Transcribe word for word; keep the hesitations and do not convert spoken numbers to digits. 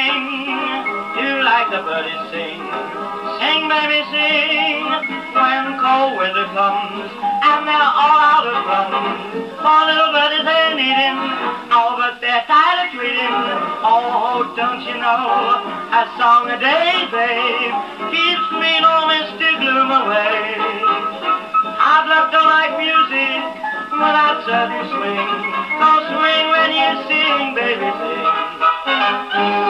sing, do like the birdies sing. Sing, baby, sing, when cold weather comes and they're all out of plums. For little birdies they're needing, oh, but they're tired of treating. Oh, don't you know, a song a day, babe, keeps me no misty gloom away. I'd love to like music with that sudden swing, so swing when you sing, baby, sing.